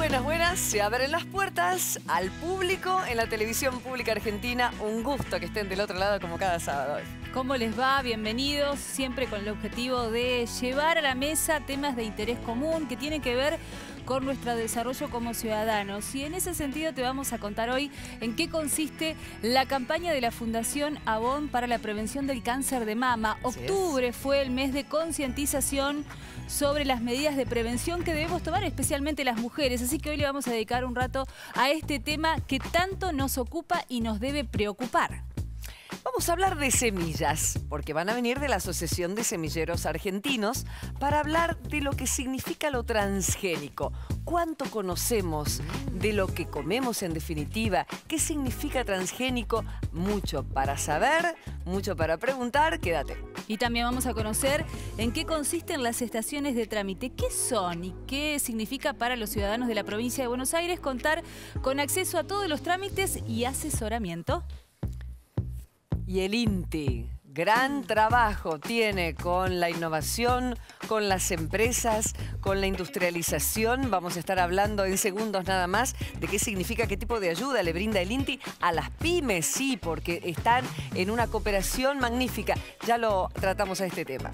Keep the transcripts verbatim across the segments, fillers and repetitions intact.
Buenas, buenas. Se abren las puertas al público en la televisión pública argentina. Un gusto que estén del otro lado como cada sábado. ¿Cómo les va? Bienvenidos, siempre con el objetivo de llevar a la mesa temas de interés común que tienen que ver con nuestro desarrollo como ciudadanos. Y en ese sentido te vamos a contar hoy en qué consiste la campaña de la Fundación Avon para la prevención del cáncer de mama. Octubre fue el mes de concientización sobre las medidas de prevención que debemos tomar, especialmente las mujeres. Así que hoy le vamos a dedicar un rato a este tema que tanto nos ocupa y nos debe preocupar. Vamos a hablar de semillas, porque van a venir de la Asociación de Semilleros Argentinos para hablar de lo que significa lo transgénico. ¿Cuánto conocemos de lo que comemos en definitiva? ¿Qué significa transgénico? Mucho para saber, mucho para preguntar. Quédate. Y también vamos a conocer en qué consisten las estaciones de trámite, qué son y qué significa para los ciudadanos de la provincia de Buenos Aires contar con acceso a todos los trámites y asesoramiento. Y el INTI, gran trabajo tiene con la innovación, con las empresas, con la industrialización. Vamos a estar hablando en segundos nada más de qué significa, qué tipo de ayuda le brinda el INTI a las pymes, sí, porque están en una cooperación magnífica. Ya lo tratamos a este tema.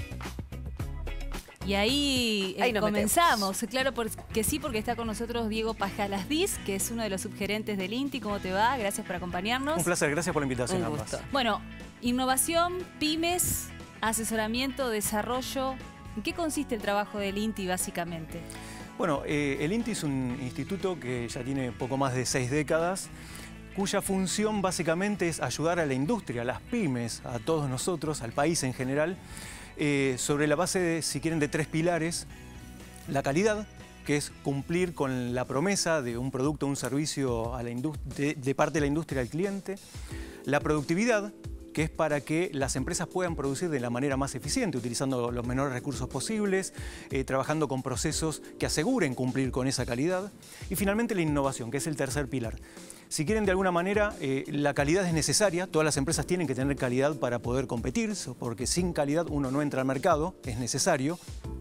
Y ahí, eh, ahí comenzamos, metemos. Claro porque sí, porque está con nosotros Diego Pajalasdiz, que es uno de los subgerentes del INTI. ¿Cómo te va? Gracias por acompañarnos. Un placer, gracias por la invitación. Un gusto. Ambas. Bueno, innovación, pymes, asesoramiento, desarrollo. ¿En qué consiste el trabajo del INTI básicamente? Bueno, eh, el INTI es un instituto que ya tiene poco más de seis décadas, cuya función básicamente es ayudar a la industria, a las pymes, a todos nosotros, al país en general, Eh, sobre la base, de, si quieren, de tres pilares. La calidad, que es cumplir con la promesa de un producto o un servicio a la de, de parte de la industria al cliente. La productividad, que es para que las empresas puedan producir de la manera más eficiente, utilizando los menores recursos posibles, eh, trabajando con procesos que aseguren cumplir con esa calidad. Y finalmente la innovación, que es el tercer pilar. Si quieren, de alguna manera, eh, la calidad es necesaria. Todas las empresas tienen que tener calidad para poder competir, porque sin calidad uno no entra al mercado, es necesario.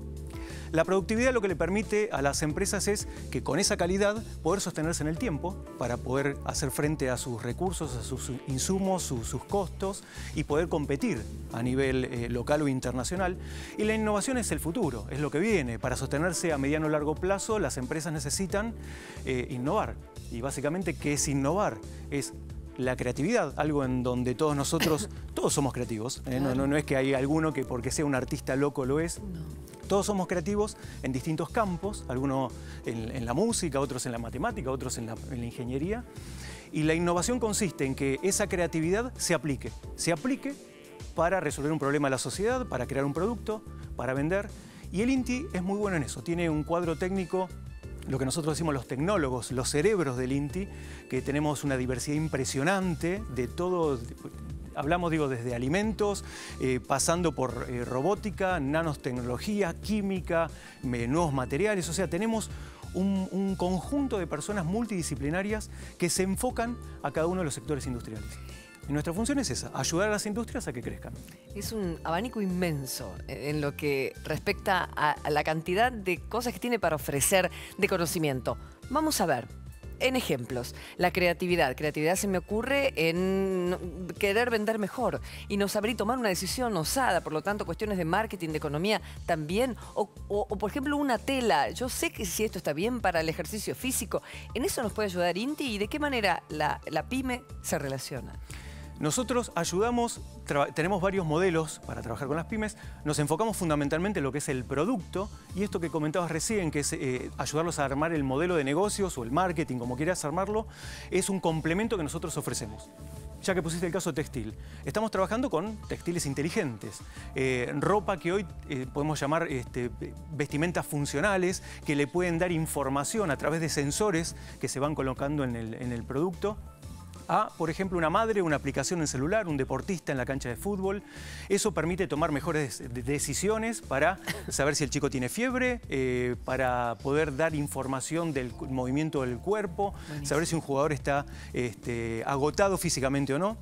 La productividad lo que le permite a las empresas es que con esa calidad poder sostenerse en el tiempo para poder hacer frente a sus recursos, a sus insumos, sus, sus costos y poder competir a nivel eh, local o internacional. Y la innovación es el futuro, es lo que viene. Para sostenerse a mediano o largo plazo, las empresas necesitan eh, innovar. Y básicamente, ¿qué es innovar? Es la creatividad, algo en donde todos nosotros, todos somos creativos. ¿eh? No, no, no es que hay alguno que porque sea un artista loco lo es. No. Todos somos creativos en distintos campos, algunos en, en la música, otros en la matemática, otros en la, en la ingeniería. Y la innovación consiste en que esa creatividad se aplique. Se aplique para resolver un problema de la sociedad, para crear un producto, para vender. Y el INTI es muy bueno en eso. Tiene un cuadro técnico, lo que nosotros decimos los tecnólogos, los cerebros del INTI, que tenemos una diversidad impresionante de todo. Hablamos, digo, desde alimentos, eh, pasando por eh, robótica, nanotecnología, química, eh, nuevos materiales. O sea, tenemos un, un conjunto de personas multidisciplinarias que se enfocan a cada uno de los sectores industriales. Y nuestra función es esa, ayudar a las industrias a que crezcan. Es un abanico inmenso en lo que respecta a, a la cantidad de cosas que tiene para ofrecer de conocimiento. Vamos a ver. En ejemplos, la creatividad. Creatividad se me ocurre en querer vender mejor y no saber y tomar una decisión osada, por lo tanto, cuestiones de marketing, de economía también. O, o, o, por ejemplo, una tela. Yo sé que si esto está bien para el ejercicio físico, ¿en eso nos puede ayudar INTI? ¿Y de qué manera la, la pyme se relaciona? Nosotros ayudamos, tenemos varios modelos para trabajar con las pymes, nos enfocamos fundamentalmente en lo que es el producto y esto que comentabas recién, que es eh, ayudarlos a armar el modelo de negocios o el marketing, como quieras armarlo, es un complemento que nosotros ofrecemos. Ya que pusiste el caso textil, estamos trabajando con textiles inteligentes, eh, ropa que hoy eh, podemos llamar este, vestimentas funcionales, que le pueden dar información a través de sensores que se van colocando en el, en el producto. A, por ejemplo, una madre, una aplicación en celular, un deportista en la cancha de fútbol. Eso permite tomar mejores decisiones para saber si el chico tiene fiebre, eh, para poder dar información del movimiento del cuerpo, Buenísimo. Saber si un jugador está este, agotado físicamente o no.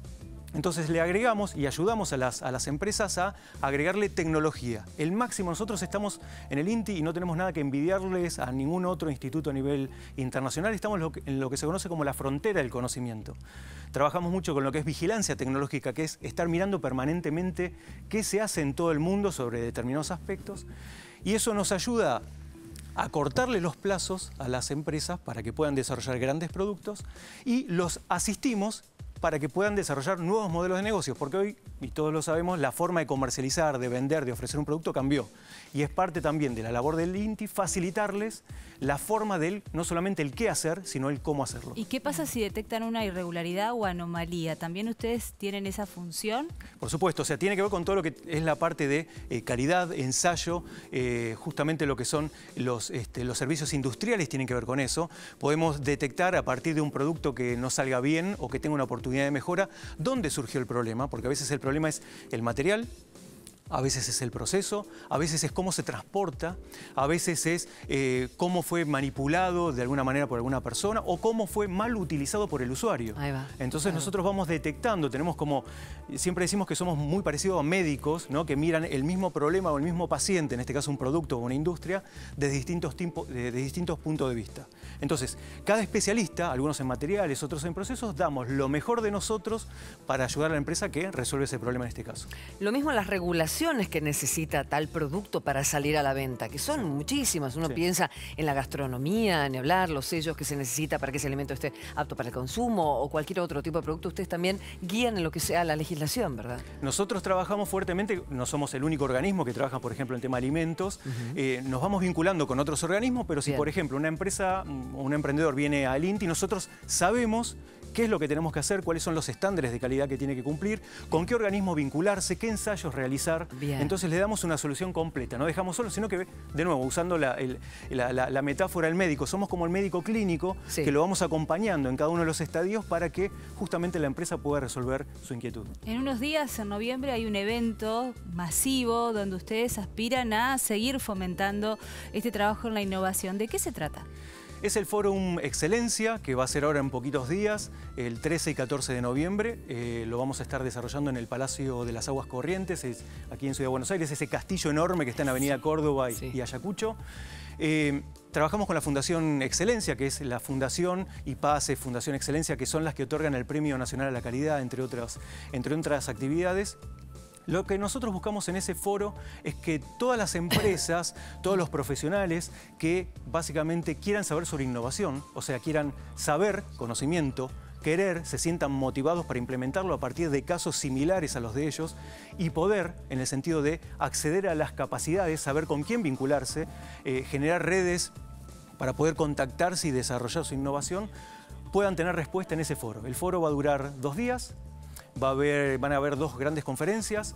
Entonces le agregamos y ayudamos a las, a las empresas a agregarle tecnología. El máximo, nosotros estamos en el INTI y no tenemos nada que envidiarles a ningún otro instituto a nivel internacional. Estamos en lo que, en lo que se conoce como la frontera del conocimiento. Trabajamos mucho con lo que es vigilancia tecnológica, que es estar mirando permanentemente qué se hace en todo el mundo sobre determinados aspectos. Y eso nos ayuda a cortarle los plazos a las empresas para que puedan desarrollar grandes productos y los asistimos para que puedan desarrollar nuevos modelos de negocios, porque hoy, y todos lo sabemos, la forma de comercializar, de vender, de ofrecer un producto cambió. Y es parte también de la labor del INTI facilitarles la forma del, no solamente el qué hacer, sino el cómo hacerlo. ¿Y qué pasa si detectan una irregularidad o anomalía? ¿También ustedes tienen esa función? Por supuesto, o sea, tiene que ver con todo lo que es la parte de eh, calidad, ensayo, eh, justamente lo que son los, este, los servicios industriales tienen que ver con eso. Podemos detectar a partir de un producto que no salga bien o que tenga una oportunidad de mejora, dónde surgió el problema, porque a veces el problema es el material, a veces es el proceso, a veces es cómo se transporta, a veces es eh, cómo fue manipulado de alguna manera por alguna persona o cómo fue mal utilizado por el usuario. Ahí va. Entonces Claro. nosotros vamos detectando, tenemos como, siempre decimos que somos muy parecidos a médicos, ¿no? Que miran el mismo problema o el mismo paciente, en este caso un producto o una industria, desde distintos, tiempos, de, de distintos puntos de vista. Entonces, cada especialista, algunos en materiales, otros en procesos, damos lo mejor de nosotros para ayudar a la empresa que resuelve ese problema en este caso. Lo mismo las regulaciones que necesita tal producto para salir a la venta, que son muchísimas. Uno Sí. piensa en la gastronomía, en hablar, los sellos que se necesita para que ese alimento esté apto para el consumo o cualquier otro tipo de producto. Ustedes también guían en lo que sea la legislación, ¿verdad? Nosotros trabajamos fuertemente, no somos el único organismo que trabaja, por ejemplo, en tema alimentos. Uh-huh. eh, nos vamos vinculando con otros organismos, pero si, Bien. por ejemplo, una empresa o un emprendedor viene al INTI, nosotros sabemos qué es lo que tenemos que hacer, cuáles son los estándares de calidad que tiene que cumplir, con qué organismo vincularse, qué ensayos realizar. Bien. Entonces le damos una solución completa. No dejamos solo, sino que, de nuevo, usando la, el, la, la, la metáfora del médico, somos como el médico clínico sí. que lo vamos acompañando en cada uno de los estadios para que justamente la empresa pueda resolver su inquietud. En unos días, en noviembre, hay un evento masivo donde ustedes aspiran a seguir fomentando este trabajo en la innovación. ¿De qué se trata? Es el Fórum Excelencia, que va a ser ahora en poquitos días, el trece y catorce de noviembre. Eh, lo vamos a estar desarrollando en el Palacio de las Aguas Corrientes, es aquí en Ciudad de Buenos Aires, ese castillo enorme que está en Avenida Córdoba y, sí. y Ayacucho. Eh, trabajamos con la Fundación Excelencia, que es la Fundación y PASE, Fundación Excelencia, que son las que otorgan el Premio Nacional a la Calidad, entre otras, entre otras actividades. Lo que nosotros buscamos en ese foro es que todas las empresas, todos los profesionales que básicamente quieran saber sobre innovación, o sea, quieran saber conocimiento, querer, se sientan motivados para implementarlo a partir de casos similares a los de ellos y poder, en el sentido de acceder a las capacidades, saber con quién vincularse, eh, generar redes para poder contactarse y desarrollar su innovación, puedan tener respuesta en ese foro. El foro va a durar dos días. Va a haber, van a haber dos grandes conferencias.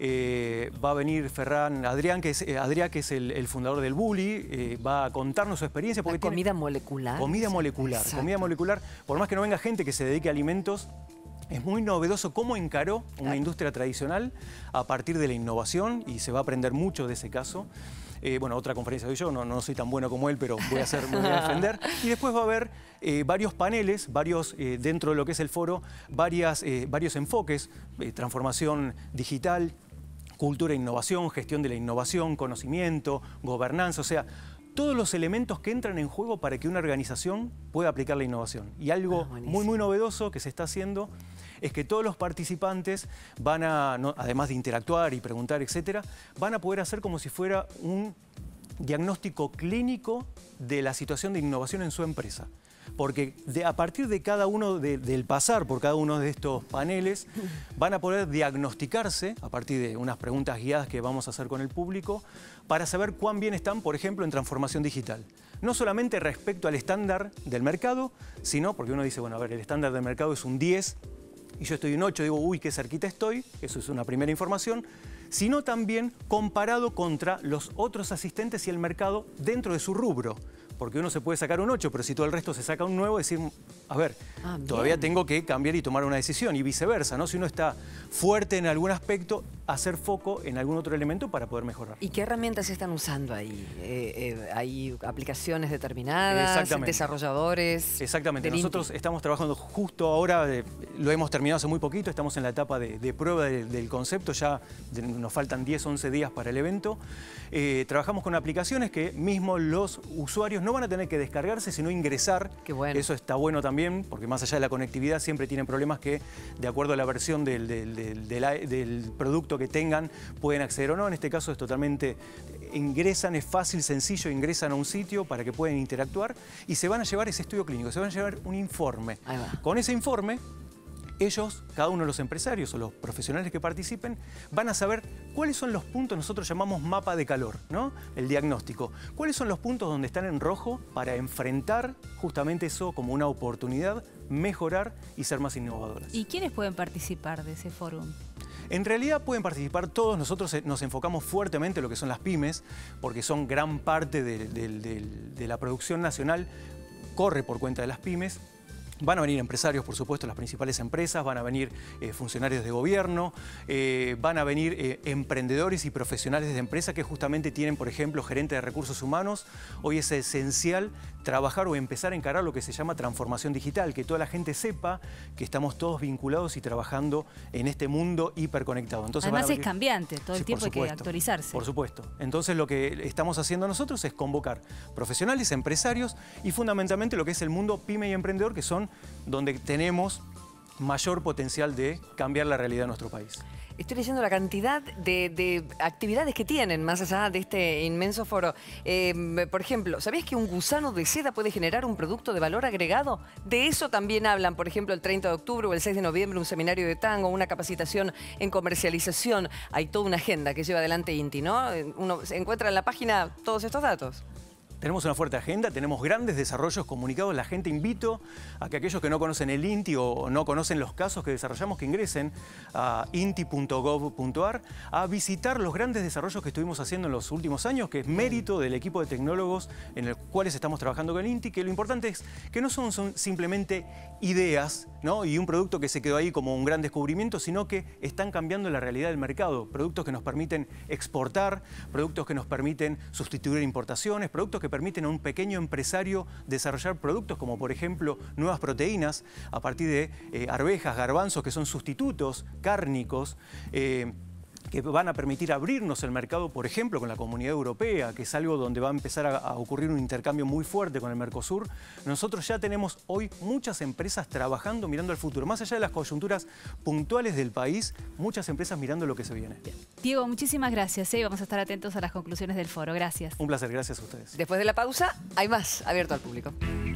Eh, va a venir Ferran Adrián, que es, eh, Adrià, que es el, el fundador del Bulli, eh, va a contarnos su experiencia. Porque ¿La comida molecular? Comida molecular. Exacto. Comida molecular. Por más que no venga gente que se dedique a alimentos, es muy novedoso cómo encaró una claro. industria tradicional a partir de la innovación y se va a aprender mucho de ese caso. Eh, bueno, otra conferencia doy yo, no, no soy tan bueno como él, pero voy a, hacer, me voy a defender. Y después va a haber eh, varios paneles, varios eh, dentro de lo que es el foro, varias, eh, varios enfoques, eh, transformación digital, cultura e innovación, gestión de la innovación, conocimiento, gobernanza, o sea, todos los elementos que entran en juego para que una organización pueda aplicar la innovación. Y algo ah, muy, muy novedoso que se está haciendo es que todos los participantes van a, no, además de interactuar y preguntar, etcétera, van a poder hacer como si fuera un diagnóstico clínico de la situación de innovación en su empresa. Porque de, a partir de cada uno, de, del pasar por cada uno de estos paneles, van a poder diagnosticarse, a partir de unas preguntas guiadas que vamos a hacer con el público, para saber cuán bien están, por ejemplo, en transformación digital. No solamente respecto al estándar del mercado, sino, porque uno dice, bueno, a ver, el estándar del mercado es un diez, y yo estoy en ocho, digo, uy, qué cerquita estoy, eso es una primera información, sino también comparado contra los otros asistentes y el mercado dentro de su rubro. Porque uno se puede sacar un ocho, pero si todo el resto se saca un nueve, decir, a ver, ah, todavía tengo que cambiar y tomar una decisión, y viceversa, ¿no? Si uno está fuerte en algún aspecto, hacer foco en algún otro elemento para poder mejorar. ¿Y qué herramientas se están usando ahí? Eh, eh, ¿Hay aplicaciones determinadas, desarrolladores? Exactamente. Nosotros estamos trabajando justo ahora, eh, lo hemos terminado hace muy poquito, estamos en la etapa de, de prueba de, del concepto, ya de, nos faltan diez, once días para el evento. Eh, trabajamos con aplicaciones que mismo los usuarios no van a tener que descargarse, sino ingresar. Qué bueno. Eso está bueno también, porque más allá de la conectividad siempre tienen problemas que, de acuerdo a la versión del, del, del, del, del producto que tengan, pueden acceder o no. En este caso es totalmente, ingresan, es fácil, sencillo, ingresan a un sitio para que puedan interactuar y se van a llevar ese estudio clínico, se van a llevar un informe. Ahí va. Con ese informe, ellos, cada uno de los empresarios o los profesionales que participen, van a saber cuáles son los puntos, nosotros llamamos mapa de calor, ¿no? El diagnóstico. ¿Cuáles son los puntos donde están en rojo para enfrentar justamente eso como una oportunidad, mejorar y ser más innovadores? ¿Y quiénes pueden participar de ese foro? En realidad pueden participar todos. Nosotros nos enfocamos fuertemente en lo que son las pymes, porque son gran parte de, de, de, de la producción nacional, corre por cuenta de las pymes. Van a venir empresarios, por supuesto, las principales empresas, van a venir eh, funcionarios de gobierno, eh, van a venir eh, emprendedores y profesionales de empresa que justamente tienen, por ejemplo, gerente de recursos humanos. Hoy es esencial trabajar o empezar a encarar lo que se llama transformación digital, que toda la gente sepa que estamos todos vinculados y trabajando en este mundo hiperconectado. Entonces, además van a venir... es cambiante, todo el sí, tiempo hay que actualizarse. Por supuesto. Entonces lo que estamos haciendo nosotros es convocar profesionales, empresarios y fundamentalmente lo que es el mundo pyme y emprendedor, que son donde tenemos mayor potencial de cambiar la realidad de nuestro país. Estoy leyendo la cantidad de, de actividades que tienen más allá de este inmenso foro. Eh, por ejemplo, ¿sabías que un gusano de seda puede generar un producto de valor agregado? De eso también hablan, por ejemplo, el treinta de octubre o el seis de noviembre, un seminario de tango, una capacitación en comercialización. Hay toda una agenda que lleva adelante INTI, ¿no? Uno se encuentra en la página todos estos datos. Tenemos una fuerte agenda, tenemos grandes desarrollos comunicados. La gente, invito a que aquellos que no conocen el INTI o no conocen los casos que desarrollamos, que ingresen a inti punto gov punto ar a visitar los grandes desarrollos que estuvimos haciendo en los últimos años, que es mérito del equipo de tecnólogos en el cuales estamos trabajando con el INTI, que lo importante es que no son, son simplemente ideas, ¿no? Y un producto que se quedó ahí como un gran descubrimiento, sino que están cambiando la realidad del mercado. Productos que nos permiten exportar, productos que nos permiten sustituir importaciones, productos que permiten a un pequeño empresario desarrollar productos como, por ejemplo, nuevas proteínas a partir de eh, arvejas, garbanzos, que son sustitutos cárnicos, eh, que van a permitir abrirnos el mercado, por ejemplo, con la Comunidad Europea, que es algo donde va a empezar a, a ocurrir un intercambio muy fuerte con el Mercosur. Nosotros ya tenemos hoy muchas empresas trabajando, mirando al futuro. Más allá de las coyunturas puntuales del país, muchas empresas mirando lo que se viene. Bien. Diego, muchísimas gracias. ¿eh? Vamos a estar atentos a las conclusiones del foro. Gracias. Un placer, gracias a ustedes. Después de la pausa, hay más abierto al público.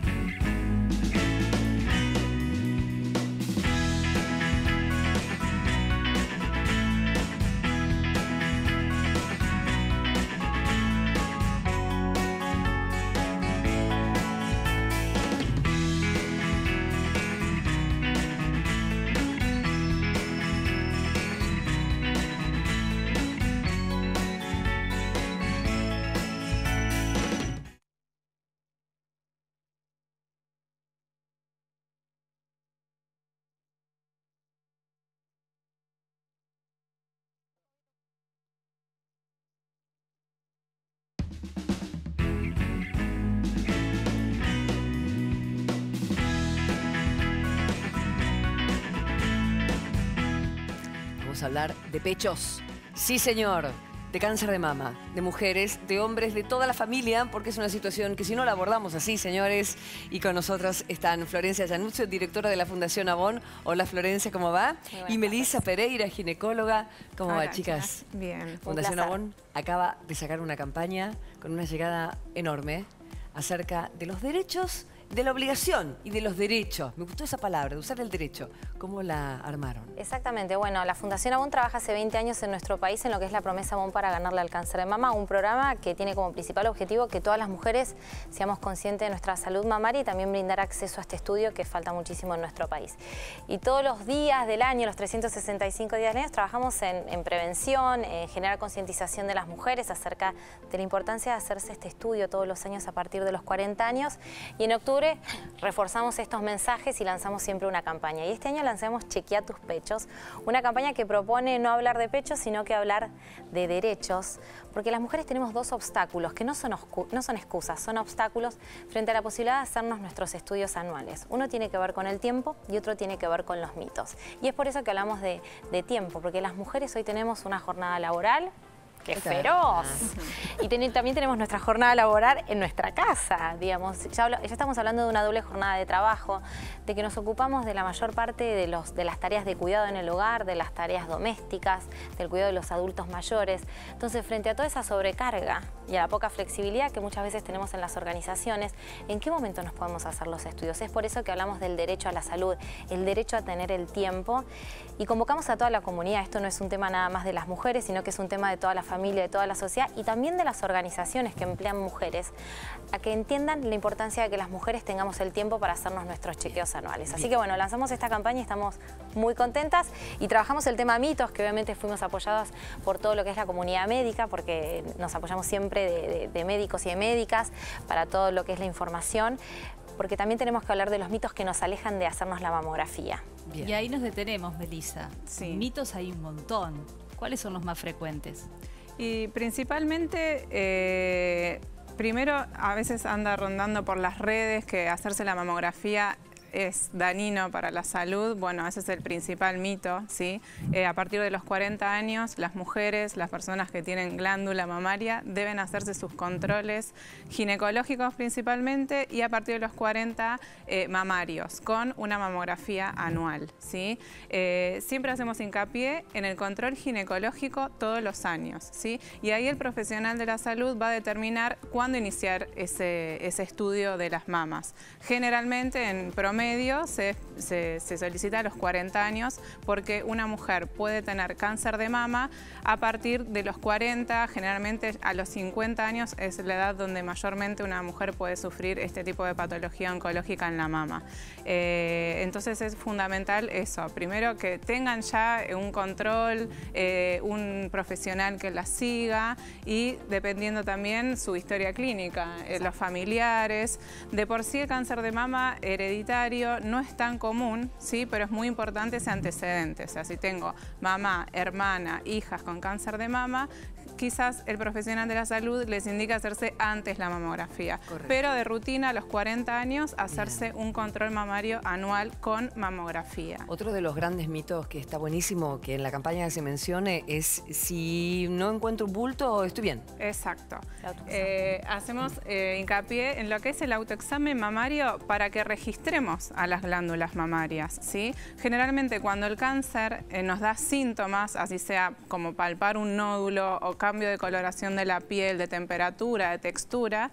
Vamos a hablar de pechos. Sí, señor. De cáncer de mama, de mujeres, de hombres, de toda la familia, porque es una situación que si no la abordamos así, señores, y con nosotros están Florencia Januzzo, directora de la Fundación Avon. Hola, Florencia, ¿cómo va? Y Melissa Pereira, ginecóloga. ¿Cómo Hola, va, chicas? chicas. Bien. Fundación Avon acaba de sacar una campaña con una llegada enorme acerca de los derechos, de la obligación y de los derechos. Me gustó esa palabra, de usar el derecho. ¿Cómo la armaron? Exactamente. Bueno, la Fundación Avon trabaja hace veinte años en nuestro país en lo que es la promesa Avon para ganarle al cáncer de mama, un programa que tiene como principal objetivo que todas las mujeres seamos conscientes de nuestra salud mamaria y también brindar acceso a este estudio que falta muchísimo en nuestro país. Y todos los días del año, los trescientos sesenta y cinco días del año, trabajamos en, en prevención, en generar concientización de las mujeres acerca de la importancia de hacerse este estudio todos los años a partir de los cuarenta años. Y en octubre octubre reforzamos estos mensajes y lanzamos siempre una campaña. Y este año lanzamos Chequea tus pechos, una campaña que propone no hablar de pechos, sino que hablar de derechos, porque las mujeres tenemos dos obstáculos, que no son, no son excusas, son obstáculos frente a la posibilidad de hacernos nuestros estudios anuales. Uno tiene que ver con el tiempo y otro tiene que ver con los mitos. Y es por eso que hablamos de, de tiempo, porque las mujeres hoy tenemos una jornada laboral que es feroz. Y ten, también tenemos nuestra jornada laboral en nuestra casa, digamos. Ya, hablo, ya estamos hablando de una doble jornada de trabajo, de que nos ocupamos de la mayor parte de, los, de las tareas de cuidado en el hogar, de las tareas domésticas, del cuidado de los adultos mayores. Entonces, frente a toda esa sobrecarga y a la poca flexibilidad que muchas veces tenemos en las organizaciones, ¿en qué momento nos podemos hacer los estudios? Es por eso que hablamos del derecho a la salud, el derecho a tener el tiempo. Y convocamos a toda la comunidad. Esto no es un tema nada más de las mujeres, sino que es un tema de toda la familia, de toda la sociedad y también de las organizaciones que emplean mujeres, a que entiendan la importancia de que las mujeres tengamos el tiempo para hacernos nuestros chequeos anuales. Así que bueno, lanzamos esta campaña y estamos muy contentas y trabajamos el tema mitos, que obviamente fuimos apoyadas por todo lo que es la comunidad médica, porque nos apoyamos siempre de, de, de médicos y de médicas para todo lo que es la información, porque también tenemos que hablar de los mitos que nos alejan de hacernos la mamografía. Bien. Y ahí nos detenemos, Melissa. Sí. Mitos hay un montón. ¿Cuáles son los más frecuentes? Y principalmente, eh, primero a veces anda rondando por las redes que hacerse la mamografía es dañino para la salud. Bueno, ese es el principal mito, ¿sí? Eh, a partir de los cuarenta años, las mujeres, las personas que tienen glándula mamaria, deben hacerse sus controles ginecológicos principalmente y a partir de los cuarenta eh, mamarios, con una mamografía anual, ¿sí? Eh, siempre hacemos hincapié en el control ginecológico todos los años, ¿sí? Y ahí el profesional de la salud va a determinar cuándo iniciar ese, ese estudio de las mamas. Generalmente, en promedio, medio se, se, se solicita a los cuarenta años porque una mujer puede tener cáncer de mama a partir de los cuarenta, generalmente a los cincuenta años es la edad donde mayormente una mujer puede sufrir este tipo de patología oncológica en la mama. Eh, entonces es fundamental eso, primero que tengan ya un control, eh, un profesional que la siga y dependiendo también su historia clínica, eh, los familiares. De por sí el cáncer de mama hereditario no es tan común, ¿sí? Pero es muy importante ese antecedente. O sea, si tengo mamá, hermana, hijas con cáncer de mama, quizás el profesional de la salud les indica hacerse antes la mamografía. Correcto. Pero de rutina a los cuarenta años hacerse Bien. un control mamario anual con mamografía. Otro de los grandes mitos que está buenísimo que en la campaña se mencione es si no encuentro un bulto, estoy bien. Exacto. Eh, hacemos eh, hincapié en lo que es el autoexamen mamario para que registremos a las glándulas mamarias, ¿sí? Generalmente cuando el cáncer eh, nos da síntomas, así sea como palpar un nódulo o cambio de coloración de la piel, de temperatura, de textura,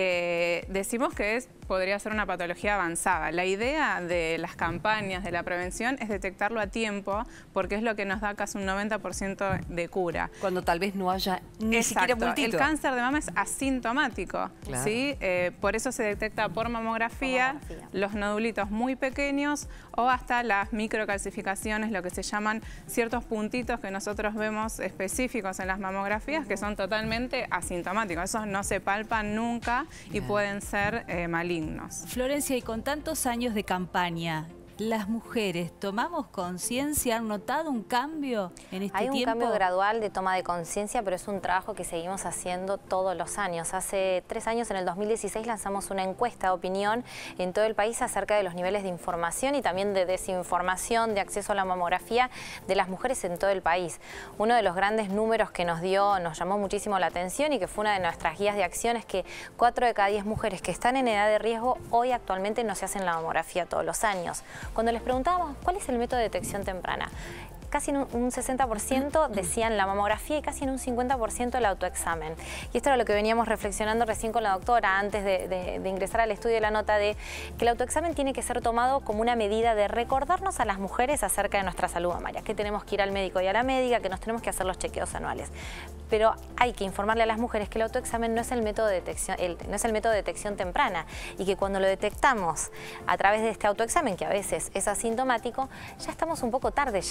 eh, decimos que es, podría ser una patología avanzada. La idea de las campañas de la prevención es detectarlo a tiempo porque es lo que nos da casi un noventa por ciento de cura. Cuando tal vez no haya ni Exacto. siquiera bultito. El cáncer de mama es asintomático, claro. ¿sí? Eh, por eso se detecta por mamografía, mamografía, los nodulitos muy pequeños o hasta las microcalcificaciones, lo que se llaman ciertos puntitos que nosotros vemos específicos en las mamografías, uh-huh. que son totalmente asintomáticos. Esos no se palpan nunca y yeah. pueden ser eh, malignos. Florencia, y con tantos años de campaña, ¿las mujeres tomamos conciencia? ¿Han notado un cambio en este tiempo? Hay un cambio gradual de toma de conciencia, pero es un trabajo que seguimos haciendo todos los años. Hace tres años, en el dos mil dieciséis, lanzamos una encuesta de opinión en todo el país acerca de los niveles de información y también de desinformación, de acceso a la mamografía de las mujeres en todo el país. Uno de los grandes números que nos dio, nos llamó muchísimo la atención y que fue una de nuestras guías de acción es que cuatro de cada diez mujeres que están en edad de riesgo hoy actualmente no se hacen la mamografía todos los años. Cuando les preguntábamos cuál es el método de detección temprana, casi en un sesenta por ciento decían la mamografía y casi en un cincuenta por ciento el autoexamen. Y esto era lo que veníamos reflexionando recién con la doctora antes de, de, de ingresar al estudio de la nota, de que el autoexamen tiene que ser tomado como una medida de recordarnos a las mujeres acerca de nuestra salud mamaria, que tenemos que ir al médico y a la médica, que nos tenemos que hacer los chequeos anuales. Pero hay que informarle a las mujeres que el autoexamen no es el método de detección, el, no es el método de detección temprana y que cuando lo detectamos a través de este autoexamen, que a veces es asintomático, ya estamos un poco tarde claro.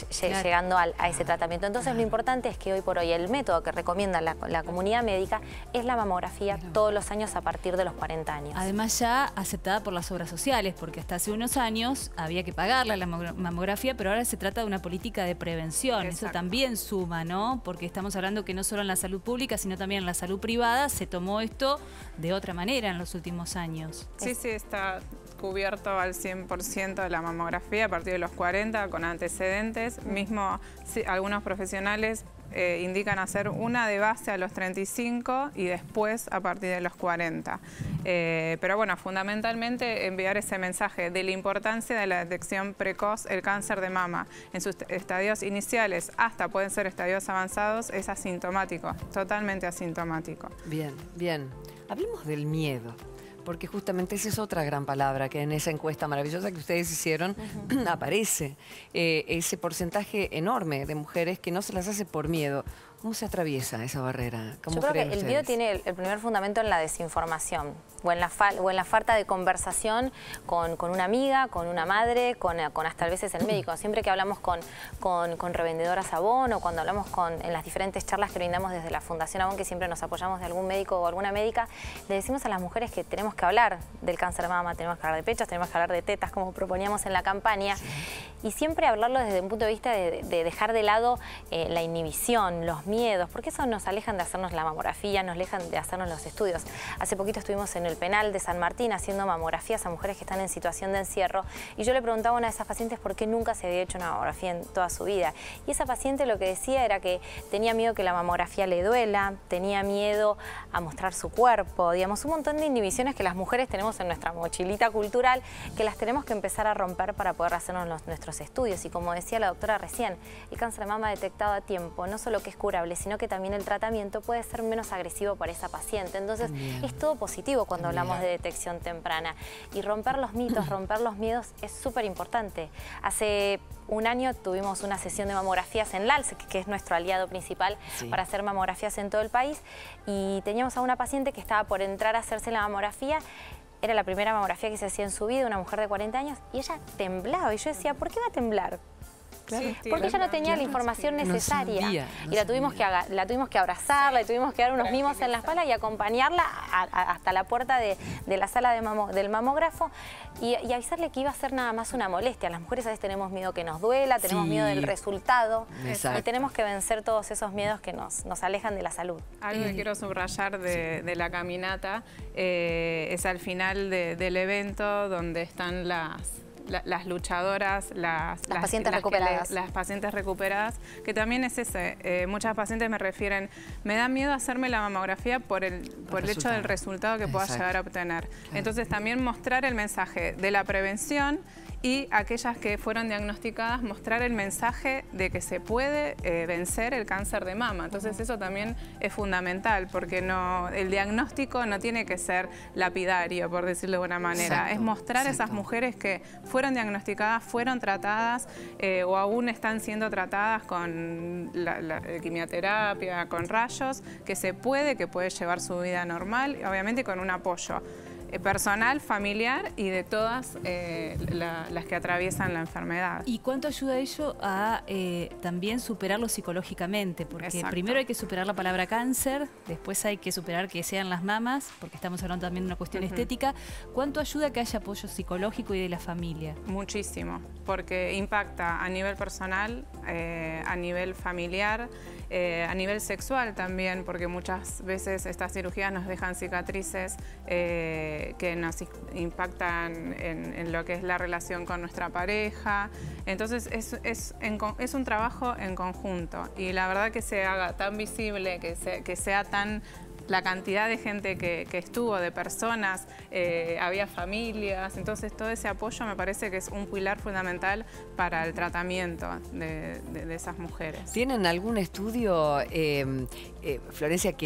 llegando al, a ese tratamiento. Entonces lo importante es que hoy por hoy el método que recomienda la, la comunidad médica es la mamografía todos los años a partir de los cuarenta años. Además ya aceptada por las obras sociales, porque hasta hace unos años había que pagarla la mamografía, pero ahora se trata de una política de prevención. Exacto. Eso también suma, ¿no? Porque estamos hablando que no solo en la salud pública, sino también en la salud privada se tomó esto de otra manera en los últimos años. Sí, sí, está cubierto al cien por ciento de la mamografía a partir de los cuarenta con antecedentes. Mismo sí, algunos profesionales eh, indican hacer una de base a los treinta y cinco y después a partir de los cuarenta. Eh, pero bueno, fundamentalmente enviar ese mensaje de la importancia de la detección precoz el cáncer de mama en sus estadios iniciales hasta pueden ser estadios avanzados es asintomático, totalmente asintomático. Bien, bien. Hablemos del miedo. Porque justamente esa es otra gran palabra que en esa encuesta maravillosa que ustedes hicieron uh-huh. aparece. Eh, ese porcentaje enorme de mujeres que no se las hace por miedo. ¿Cómo se atraviesa esa barrera? ¿Cómo Yo creo que el ustedes? miedo tiene el, el primer fundamento en la desinformación o en la, fal, o en la falta de conversación con, con una amiga, con una madre, con, con hasta a veces el médico. Siempre que hablamos con, con, con revendedoras Avon o cuando hablamos con, en las diferentes charlas que brindamos desde la Fundación Avon, que siempre nos apoyamos de algún médico o alguna médica, le decimos a las mujeres que tenemos que hablar del cáncer de mama, tenemos que hablar de pechos, tenemos que hablar de tetas, como proponíamos en la campaña. Sí. Y siempre hablarlo desde un punto de vista de, de dejar de lado eh, la inhibición, los miedos, porque eso nos alejan de hacernos la mamografía, nos alejan de hacernos los estudios. Hace poquito estuvimos en el penal de San Martín haciendo mamografías a mujeres que están en situación de encierro y yo le preguntaba a una de esas pacientes por qué nunca se había hecho una mamografía en toda su vida. Y esa paciente lo que decía era que tenía miedo que la mamografía le duela, tenía miedo a mostrar su cuerpo, digamos, un montón de inhibiciones que las mujeres tenemos en nuestra mochilita cultural que las tenemos que empezar a romper para poder hacernos los, nuestros estudios. Y como decía la doctora recién, el cáncer de mama detectado a tiempo, no solo que es curable, sino que también el tratamiento puede ser menos agresivo para esa paciente. Entonces, también. Es todo positivo cuando también. Hablamos de detección temprana. Y romper los mitos, romper los miedos es súper importante. Hace un año tuvimos una sesión de mamografías en LALSE, que es nuestro aliado principal sí. para hacer mamografías en todo el país, y teníamos a una paciente que estaba por entrar a hacerse la mamografía. Era la primera mamografía que se hacía en su vida, una mujer de cuarenta años, y ella temblaba. Y yo decía, ¿por qué va a temblar? Claro. Sí, porque ella no tenía la información necesaria. No sabía, no y la tuvimos, que, la tuvimos que abrazar, le tuvimos que dar unos mimos en la espalda y acompañarla a, a, hasta la puerta de, de la sala de mamo, del mamógrafo y, y avisarle que iba a ser nada más una molestia. Las mujeres a veces tenemos miedo que nos duela, tenemos sí. miedo del resultado. Exacto. Y tenemos que vencer todos esos miedos que nos, nos alejan de la salud. Algo que eh, quiero subrayar de, de la caminata eh, es al final de, del evento donde están las... La, las luchadoras, las, las, las pacientes las recuperadas. Le, las pacientes recuperadas, que también es ese. Eh, muchas pacientes me refieren, me da miedo hacerme la mamografía por el, por el hecho del resultado que pueda Exacto. llegar a obtener. Claro. Entonces también mostrar el mensaje de la prevención y aquellas que fueron diagnosticadas, mostrar el mensaje de que se puede eh, vencer el cáncer de mama. Entonces eso también es fundamental, porque no, el diagnóstico no tiene que ser lapidario, por decirlo de alguna manera. Exacto, es mostrar exacto. a esas mujeres que fueron diagnosticadas, fueron tratadas eh, o aún están siendo tratadas con la, la quimioterapia, con rayos, que se puede, que puede llevar su vida normal, obviamente con un apoyo personal, familiar y de todas eh, la, las que atraviesan la enfermedad. ¿Y cuánto ayuda ello a eh, también superarlo psicológicamente? Porque Exacto. primero hay que superar la palabra cáncer, después hay que superar que sean las mamas, porque estamos hablando también de una cuestión uh-huh. estética. ¿Cuánto ayuda que haya apoyo psicológico y de la familia? Muchísimo, porque impacta a nivel personal, eh, a nivel familiar, eh, a nivel sexual también, porque muchas veces estas cirugías nos dejan cicatrices eh, que nos impactan en, en lo que es la relación con nuestra pareja. Entonces es, es, en, es un trabajo en conjunto y la verdad que se haga tan visible, que, se, que sea tan... la cantidad de gente que, que estuvo, de personas, eh, había familias, entonces todo ese apoyo me parece que es un pilar fundamental para el tratamiento de, de, de esas mujeres. ¿Tienen algún estudio, eh, eh, Florencia, que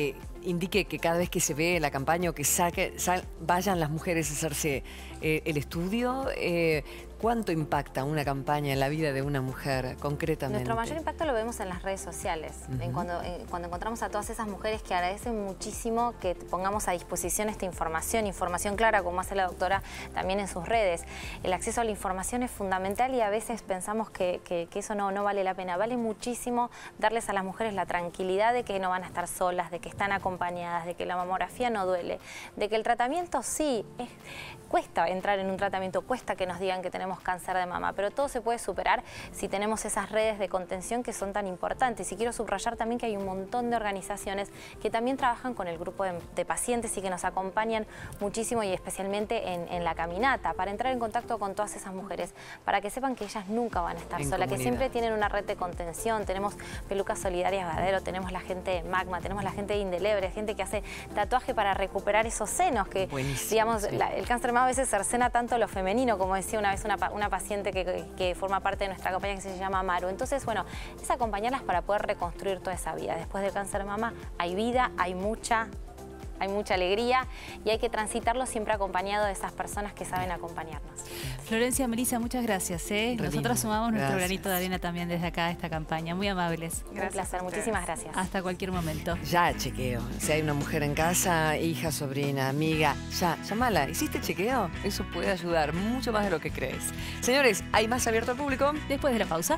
indique que cada vez que se ve la campaña o que saque, sal, vayan las mujeres a hacerse eh, el estudio, eh, ¿cuánto impacta una campaña en la vida de una mujer concretamente? Nuestro mayor impacto lo vemos en las redes sociales, uh-huh. en cuando, en, cuando encontramos a todas esas mujeres que agradecen muchísimo que pongamos a disposición esta información, información clara como hace la doctora también en sus redes. El acceso a la información es fundamental y a veces pensamos que, que, que eso no, no vale la pena. Vale muchísimo darles a las mujeres la tranquilidad de que no van a estar solas, de que están acompañadas, de que la mamografía no duele, de que el tratamiento sí, es, cuesta entrar en un tratamiento, cuesta que nos digan que tenemos cáncer de mama, pero todo se puede superar si tenemos esas redes de contención que son tan importantes. Y quiero subrayar también que hay un montón de organizaciones que también trabajan con el grupo de, de pacientes y que nos acompañan muchísimo y especialmente en, en la caminata, para entrar en contacto con todas esas mujeres, para que sepan que ellas nunca van a estar solas, que siempre tienen una red de contención. Tenemos Pelucas Solidarias Badero, tenemos la gente de Magma, tenemos la gente de Indeleble, gente que hace tatuaje para recuperar esos senos, que buenísimo, digamos, sí. la, el cáncer de mama a veces cercena tanto lo femenino, como decía una vez una, una paciente que, que, que forma parte de nuestra campaña que se llama Maru. Entonces, bueno, es acompañarlas para poder reconstruir toda esa vida. Después del cáncer de mama hay vida, hay mucha, hay mucha alegría y hay que transitarlo siempre acompañado de esas personas que saben acompañarnos. Florencia, Melissa, muchas gracias. ¿eh? Nosotras sumamos gracias. nuestro granito de arena también desde acá a esta campaña. Muy amables. Gracias. Un placer, muchísimas gracias. Hasta cualquier momento. Ya chequeo. Si hay una mujer en casa, hija, sobrina, amiga, ya, llámala. ¿Hiciste chequeo? Eso puede ayudar mucho más de lo que crees. Señores, ¿hay más abierto al público? Después de la pausa.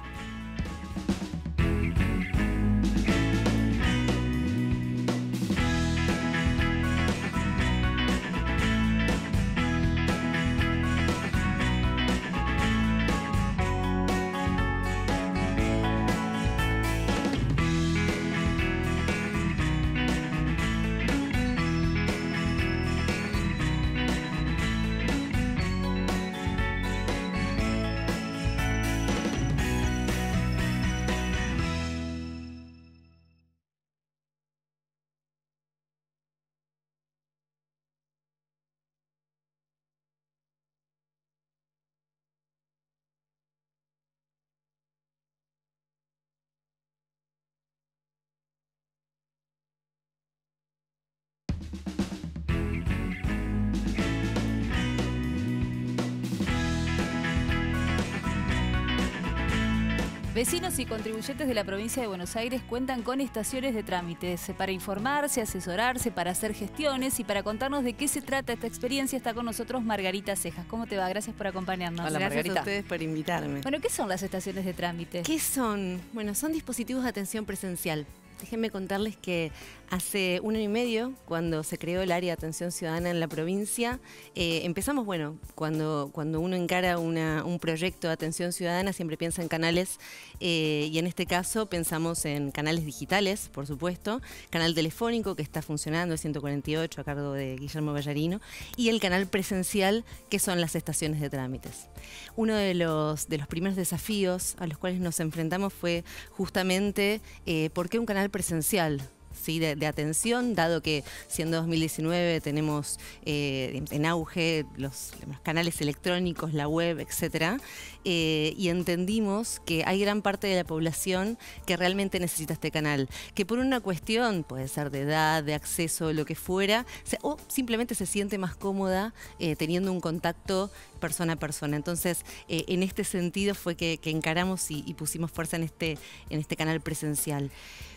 Vecinos y contribuyentes de la provincia de Buenos Aires cuentan con estaciones de trámites para informarse, asesorarse, para hacer gestiones y para contarnos de qué se trata esta experiencia. Está con nosotros Margarita Cejas. ¿Cómo te va? Gracias por acompañarnos. Hola, Gracias Margarita. a ustedes por invitarme. Bueno, ¿qué son las estaciones de trámite? ¿Qué son? Bueno, son dispositivos de atención presencial. Déjenme contarles que hace un año y medio, cuando se creó el área de atención ciudadana en la provincia, eh, empezamos, bueno, cuando, cuando uno encara una, un proyecto de atención ciudadana siempre piensa en canales eh, y en este caso pensamos en canales digitales, por supuesto, canal telefónico que está funcionando, el ciento cuarenta y ocho a cargo de Guillermo Ballarino, y el canal presencial que son las estaciones de trámites. Uno de los, de los primeros desafíos a los cuales nos enfrentamos fue justamente eh, ¿por qué un canal presencial? ¿Sí? De, de atención, dado que siendo dos mil diecinueve tenemos eh, en auge los, los canales electrónicos, la web, etcétera, eh, y entendimos que hay gran parte de la población que realmente necesita este canal, que por una cuestión, puede ser de edad, de acceso, lo que fuera, se, o simplemente se siente más cómoda eh, teniendo un contacto persona a persona. Entonces, eh, en este sentido fue que, que encaramos y, y pusimos fuerza en este, en este canal presencial.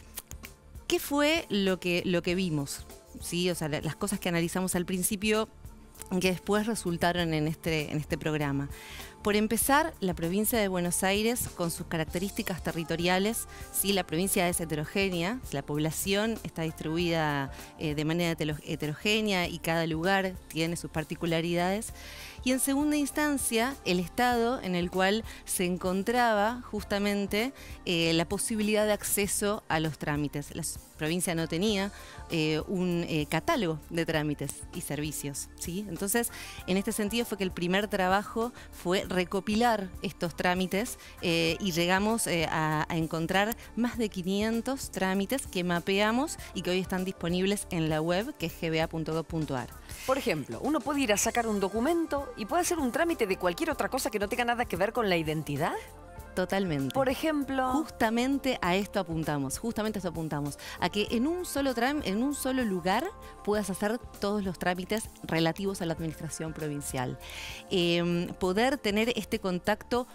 ¿Qué fue lo que, lo que vimos? ¿Sí? O sea, las cosas que analizamos al principio que después resultaron en este, en este programa. Por empezar, la provincia de Buenos Aires, con sus características territoriales, ¿sí? La provincia es heterogénea, la población está distribuida eh, de manera heterogénea y cada lugar tiene sus particularidades. Y en segunda instancia, el estado en el cual se encontraba justamente eh, la posibilidad de acceso a los trámites. La provincia no tenía eh, un eh, catálogo de trámites y servicios, ¿sí? Entonces, en este sentido fue que el primer trabajo fue recopilar estos trámites eh, y llegamos eh, a, a encontrar más de quinientos trámites que mapeamos y que hoy están disponibles en la web, que es g b a punto gov punto a r. Por ejemplo, uno puede ir a sacar un documento y puede hacer un trámite de cualquier otra cosa que no tenga nada que ver con la identidad. Totalmente. Por ejemplo... Justamente a esto apuntamos, justamente a esto apuntamos. A que en un solo tram, en un solo lugar puedas hacer todos los trámites relativos a la administración provincial. Eh, poder tener este contacto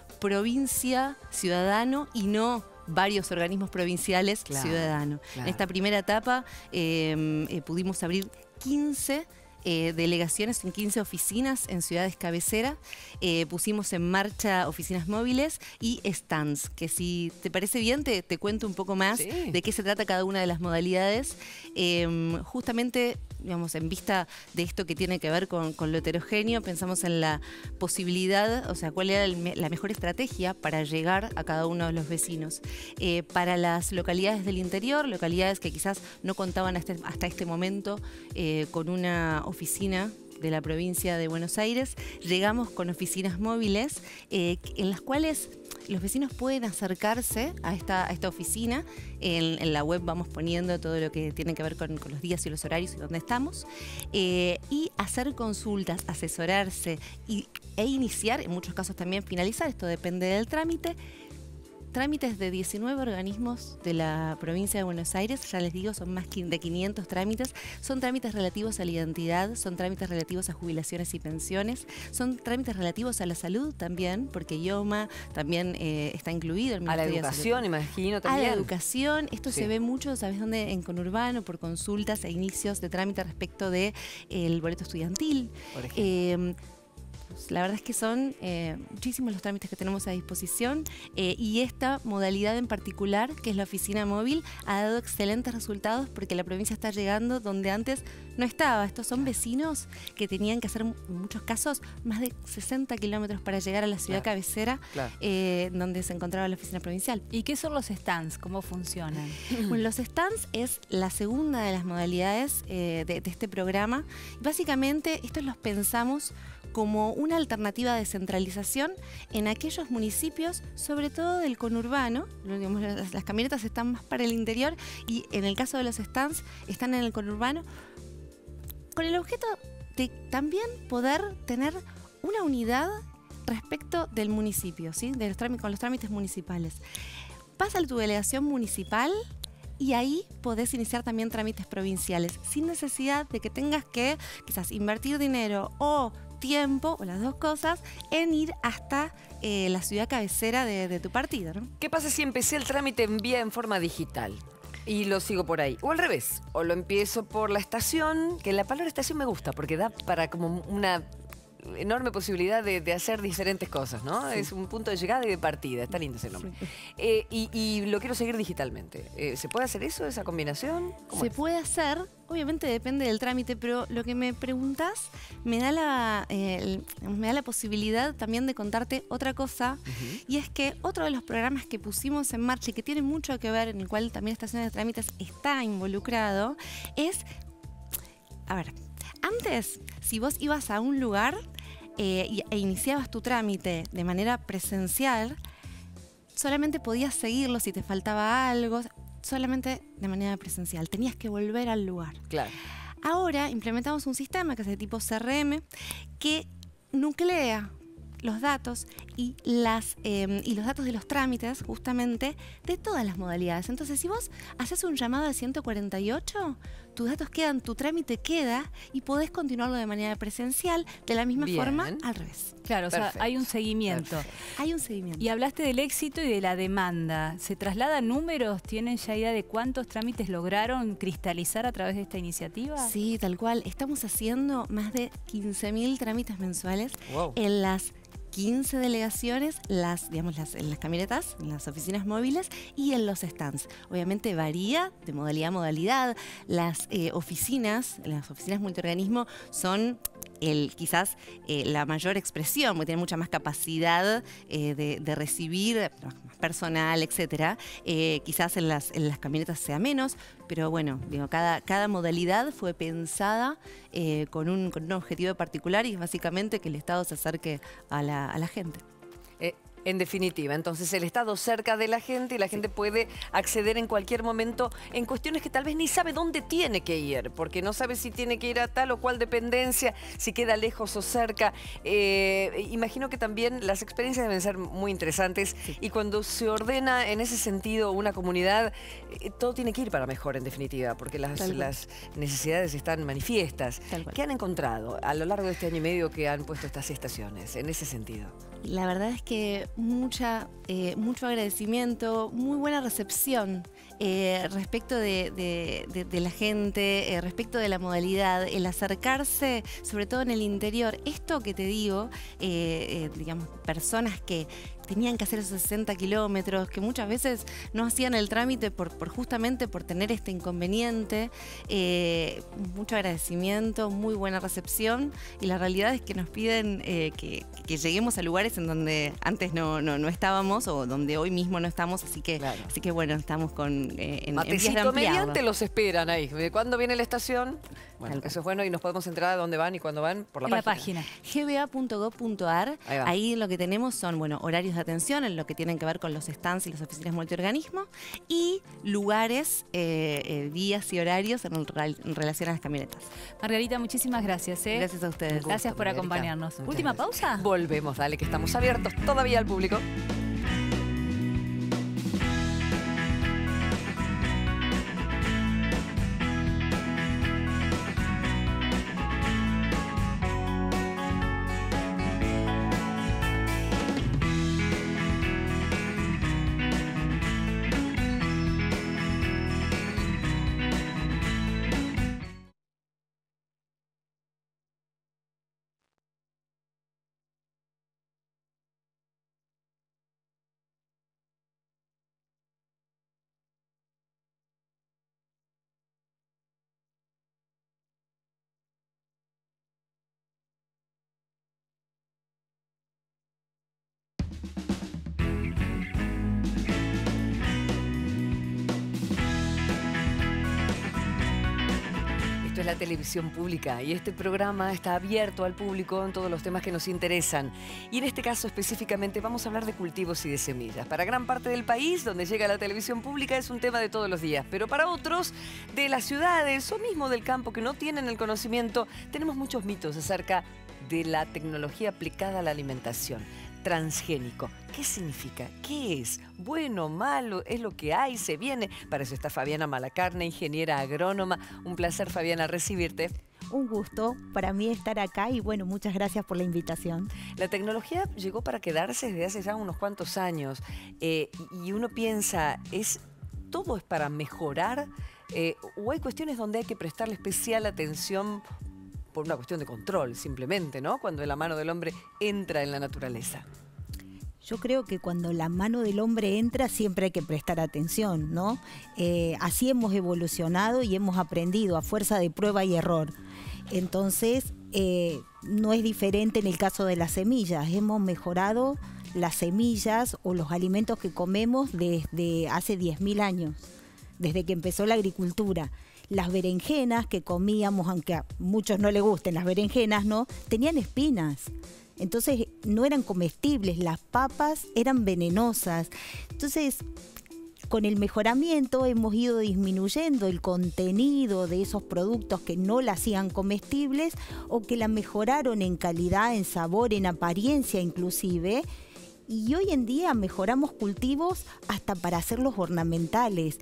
provincia-ciudadano y no varios organismos provinciales Claro, ciudadanos. claro. En esta primera etapa eh, eh, pudimos abrir quince Eh, delegaciones en quince oficinas en ciudades cabecera. Eh, pusimos en marcha oficinas móviles y stands, que si te parece bien te, te cuento un poco más Sí. de qué se trata cada una de las modalidades. Eh, justamente, digamos, en vista de esto que tiene que ver con, con lo heterogéneo, pensamos en la posibilidad, o sea, cuál era el me- la mejor estrategia para llegar a cada uno de los vecinos. Eh, para las localidades del interior, localidades que quizás no contaban hasta, hasta este momento eh, con una oficina de la provincia de Buenos Aires, llegamos con oficinas móviles eh, en las cuales los vecinos pueden acercarse a esta, a esta oficina. En, en la web vamos poniendo todo lo que tiene que ver con, con los días y los horarios y dónde estamos, eh, y hacer consultas, asesorarse y, e iniciar, en muchos casos también finalizar, esto depende del trámite, trámites de diecinueve organismos de la provincia de Buenos Aires. Ya les digo, son más de quinientos trámites. Son trámites relativos a la identidad, son trámites relativos a jubilaciones y pensiones, son trámites relativos a la salud también, porque IOMA también eh, está incluido. El A la Ministerio de educación, Salud. imagino, A también. la educación, esto Sí. se ve mucho, ¿sabes dónde? En conurbano, por consultas e inicios de trámite respecto del boleto estudiantil. Por ejemplo. Eh, La verdad es que son eh, muchísimos los trámites que tenemos a disposición eh, y esta modalidad en particular, que es la oficina móvil, ha dado excelentes resultados porque la provincia está llegando donde antes no estaba. Estos son vecinos que tenían que hacer, en muchos casos, más de sesenta kilómetros para llegar a la ciudad Claro. cabecera, Claro. eh, donde se encontraba la oficina provincial. ¿Y qué son los stands? ¿Cómo funcionan? Bueno, los stands es la segunda de las modalidades eh, de, de este programa. Básicamente, estos los pensamos como una alternativa de centralización en aquellos municipios, sobre todo del conurbano. Digamos, las, las camionetas están más para el interior y en el caso de los stands están en el conurbano, con el objeto de también poder tener una unidad respecto del municipio, ¿sí? De los trámites, con los trámites municipales. Vas a tu delegación municipal y ahí podés iniciar también trámites provinciales, sin necesidad de que tengas que quizás invertir dinero o tiempo, o las dos cosas, en ir hasta eh, la ciudad cabecera de, de tu partido, ¿no? ¿Qué pasa si empecé el trámite en vía en forma digital y lo sigo por ahí? O al revés, o lo empiezo por la estación, que la palabra estación me gusta porque da para como una enorme posibilidad de, de hacer diferentes cosas, ¿no? Sí. Es un punto de llegada y de partida, está lindo ese nombre. Sí. Eh, y, y lo quiero seguir digitalmente. Eh, ¿Se puede hacer eso, esa combinación? ¿Cómo Se es? puede hacer, obviamente depende del trámite, pero lo que me preguntas me da la, eh, el- me da la posibilidad también de contarte otra cosa, Ujú. y es que otro de los programas que pusimos en marcha y que tiene mucho que ver, en el cual también Estación de Trámites está involucrado, es, a ver, antes, si vos ibas a un lugar eh, y- e iniciabas tu trámite de manera presencial, solamente podías seguirlo si te faltaba algo, solamente de manera presencial. Tenías que volver al lugar. Claro. Ahora implementamos un sistema que es de tipo C R M que nuclea los datos y, las, eh, y los datos de los trámites justamente de todas las modalidades. Entonces, si vos haces un llamado al ciento cuarenta y ocho, tus datos quedan, tu trámite queda y podés continuarlo de manera presencial de la misma Bien. forma al revés. Claro, o sea, Perfecto. hay un seguimiento. Perfecto. Hay un seguimiento. Y hablaste del éxito y de la demanda. ¿Se trasladan números? ¿Tienen ya idea de cuántos trámites lograron cristalizar a través de esta iniciativa? Sí, tal cual. Estamos haciendo más de quince mil trámites mensuales Wow. en las quince delegaciones, las, digamos, las, en las camionetas, en las oficinas móviles y en los stands. Obviamente varía de modalidad a modalidad. Las eh, oficinas, las oficinas multiorganismo son el, quizás eh, la mayor expresión, porque tienen mucha más capacidad eh, de, de recibir más personal, etcétera. Eh, quizás en las, en las camionetas sea menos, pero bueno, digo, cada, cada modalidad fue pensada eh, con, un, con un objetivo particular y es básicamente que el Estado se acerque a la, a la gente. Eh, En definitiva, entonces el Estado cerca de la gente y la gente puede acceder en cualquier momento en cuestiones que tal vez ni sabe dónde tiene que ir, porque no sabe si tiene que ir a tal o cual dependencia, si queda lejos o cerca. Eh, imagino que también las experiencias deben ser muy interesantes sí. y cuando se ordena en ese sentido una comunidad, eh, todo tiene que ir para mejor en definitiva, porque las, las necesidades están manifiestas. ¿Qué han encontrado a lo largo de este año y medio que han puesto estas estaciones en ese sentido? La verdad es que mucha, eh, mucho agradecimiento, muy buena recepción eh, respecto de, de, de, de la gente, eh, respecto de la modalidad, el acercarse, sobre todo en el interior. Esto que te digo, eh, eh, digamos, personas que tenían que hacer esos sesenta kilómetros, que muchas veces no hacían el trámite por, por justamente por tener este inconveniente. Eh, mucho agradecimiento, muy buena recepción y la realidad es que nos piden eh, que, que lleguemos a lugares en donde antes no, no, no estábamos o donde hoy mismo no estamos, así que, claro. así que bueno, estamos con eh, en, Matecito en mediante los esperan ahí. ¿Cuándo viene la estación? Bueno, eso es bueno y nos podemos entrar a dónde van y cuándo van por la en página. la página. g b a punto gov punto a r. Ahí, ahí lo que tenemos son, bueno, horarios de atención en lo que tienen que ver con los stands y las oficinas multiorganismo y lugares, eh, eh, días y horarios en, en relación a las camionetas. Margarita, muchísimas gracias. ¿eh? Gracias a ustedes. Gusto, gracias por Margarita. acompañarnos. Muchas Última gracias. pausa. Volvemos, dale, que estamos abiertos todavía al público. Esto es la televisión pública y este programa está abierto al público en todos los temas que nos interesan. Y en este caso específicamente vamos a hablar de cultivos y de semillas. Para gran parte del país, donde llega la televisión pública, es un tema de todos los días. Pero para otros, de las ciudades o mismo del campo que no tienen el conocimiento, tenemos muchos mitos acerca de la tecnología aplicada a la alimentación. Transgénico. ¿Qué significa? ¿Qué es? ¿Bueno, malo? ¿Es lo que hay? ¿Se viene? Para eso está Fabiana Malacarne, ingeniera agrónoma. Un placer, Fabiana, recibirte. Un gusto para mí estar acá y bueno, muchas gracias por la invitación. La tecnología llegó para quedarse desde hace ya unos cuantos años eh, y uno piensa, ¿es, ¿todo es para mejorar? Eh, ¿O hay cuestiones donde hay que prestarle especial atención por una cuestión de control, simplemente, ¿no? Cuando la mano del hombre entra en la naturaleza. Yo creo que cuando la mano del hombre entra siempre hay que prestar atención, ¿no? Eh, así hemos evolucionado y hemos aprendido a fuerza de prueba y error. Entonces, eh, no es diferente en el caso de las semillas. Hemos mejorado las semillas o los alimentos que comemos desde hace diez mil años, desde que empezó la agricultura. Las berenjenas que comíamos, aunque a muchos no les gusten las berenjenas, ¿no? Tenían espinas. Entonces no eran comestibles, las papas eran venenosas. Entonces, con el mejoramiento hemos ido disminuyendo el contenido de esos productos que no la hacían comestibles o que la mejoraron en calidad, en sabor, en apariencia inclusive. Y hoy en día mejoramos cultivos hasta para hacerlos ornamentales.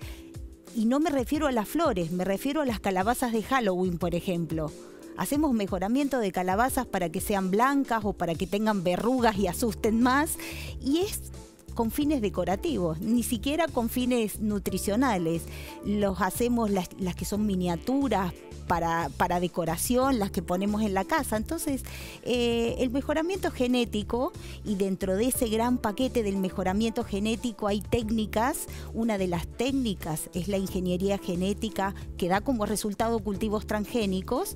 Y no me refiero a las flores, me refiero a las calabazas de Halloween, por ejemplo. Hacemos mejoramiento de calabazas para que sean blancas o para que tengan verrugas y asusten más. Y es con fines decorativos, ni siquiera con fines nutricionales. Los hacemos las, las que son miniaturas para, para decoración, las que ponemos en la casa. Entonces, eh, el mejoramiento genético, y dentro de ese gran paquete del mejoramiento genético hay técnicas. Una de las técnicas es la ingeniería genética, que da como resultado cultivos transgénicos.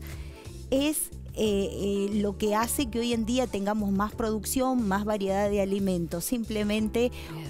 Es eh, eh, lo que hace que hoy en día tengamos más producción, más variedad de alimentos, simplemente,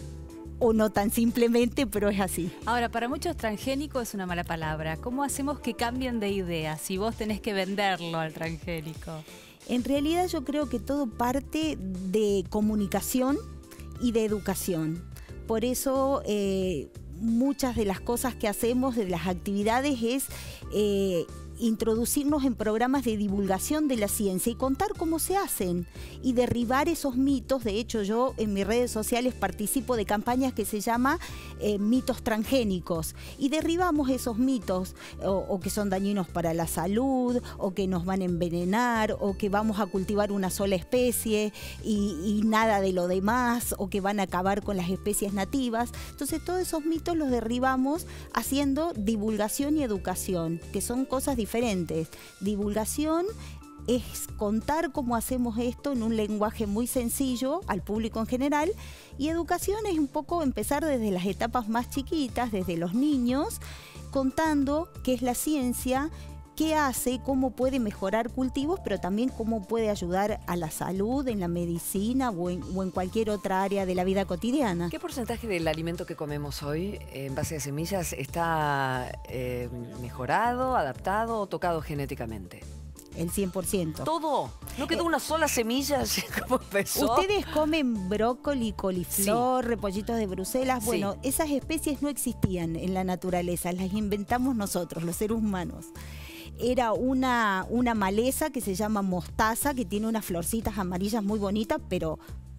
o no tan simplemente, pero es así. Ahora, para muchos transgénico es una mala palabra. ¿Cómo hacemos que cambien de idea si vos tenés que venderlo al transgénico? En realidad yo creo que todo parte de comunicación y de educación. Por eso eh, muchas de las cosas que hacemos, de las actividades, es eh, introducirnos en programas de divulgación de la ciencia y contar cómo se hacen y derribar esos mitos. De hecho, yo en mis redes sociales participo de campañas que se llama eh, mitos transgénicos y derribamos esos mitos o, o que son dañinos para la salud o que nos van a envenenar o que vamos a cultivar una sola especie y, y nada de lo demás o que van a acabar con las especies nativas. Entonces todos esos mitos los derribamos haciendo divulgación y educación, que son cosas diferentes. diferentes. Divulgación es contar cómo hacemos esto en un lenguaje muy sencillo al público en general, y educación es un poco empezar desde las etapas más chiquitas, desde los niños, contando qué es la ciencia, qué hace, cómo puede mejorar cultivos, pero también cómo puede ayudar a la salud, en la medicina o en, o en cualquier otra área de la vida cotidiana. ¿Qué porcentaje del alimento que comemos hoy en base a semillas está eh, mejorado, adaptado o tocado genéticamente? El cien por ciento. ¿Todo? ¿No quedó eh, una sola semilla así como empezó? Ustedes comen brócoli, coliflor, sí. repollitos de Bruselas. Bueno, sí. esas especies no existían en la naturaleza, las inventamos nosotros, los seres humanos. Era una, una maleza que se llama mostaza, que tiene unas florcitas amarillas muy bonitas, pero